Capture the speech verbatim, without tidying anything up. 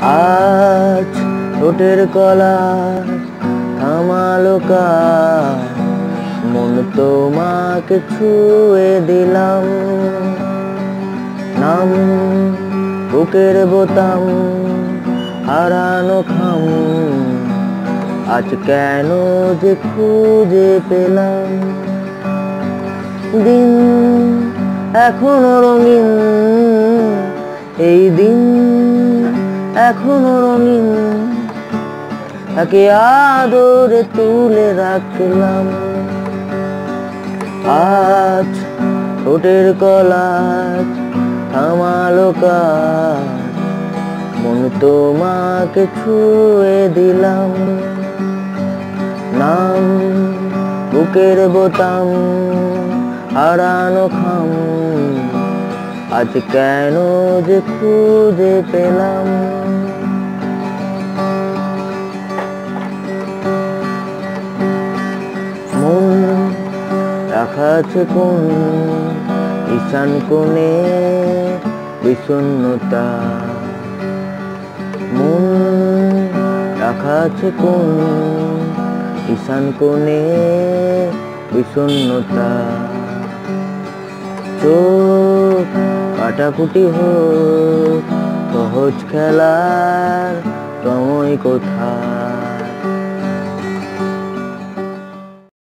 আজ ঠোঁটের কলার থামালো কাজ, মন তোমাকে ছুঁয়ে দিলাম। নাম বুকের বোতাম হারানো খাম, আজ কেন যে খুঁজে পেলাম। দিন এখনো রঙিন, এই দিন এখনো রঙিন, তাকে আদরে তুলে রাখলাম। আজ ঠোঁটের কলাজ থামালো কাজ, মন তোমাকে ছুঁয়ে দিলাম। নাম বুকের বোতাম হারানো খাম, আজ কেন যে খুঁজে পেলাম। মন রাখা আছে কোন ঈশান কোণে বিষণ্ণতা, মন রাখা আছে কোন ঈশান কোণে বিষণ্ণতা। চোখ কাটাকুটি হোক সহজ খেলার সময় কোথায়,